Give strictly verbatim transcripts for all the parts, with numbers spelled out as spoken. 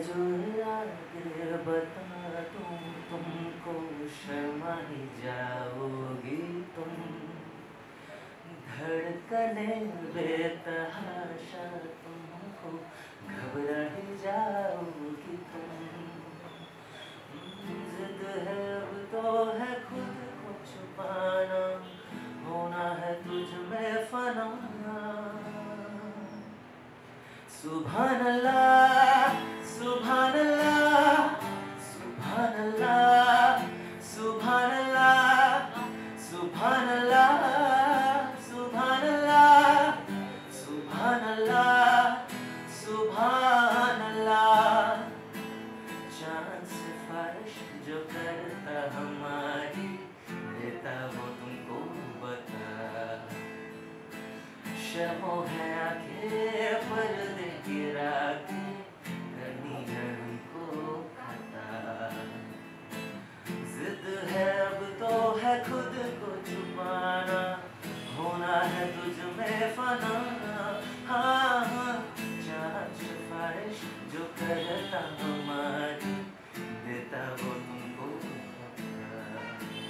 जो आगे बता दूं तुमको, शर्मा ही जाओगी तुम। धड़कने बेतहाशा तुमको, घबरा ही जाओगी तुम। जिद है अब तो है खुद को छुपाना, होना है तुझ में फना। सुभान अल्लाह सुभान अल्लाह सुभान अल्लाह सुभान अल्लाह सुभान अल्लाह सुभान अल्लाह सुभान अल्लाह सुभान अल्लाह। चांद सिफारिश जो करता हमारी, देता वो तुमको बता। शमो है आंखें पर्दे गिरा के, करनी है हमको खता। जिद है अब तो है खुद को छुपाना, होना है तुझ में फना। हाँ हाँ चांद सिफारिश जो करता हमारी, देता वो तुमको बता।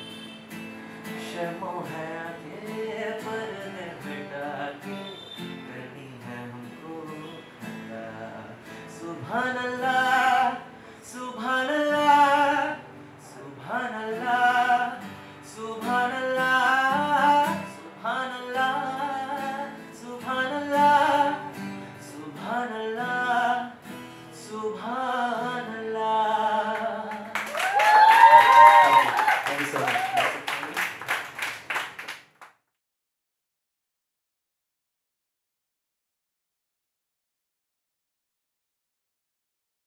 शमो है आंखें पर्दे मिटा के, करनी है हमको खता। सुभान अल्लाह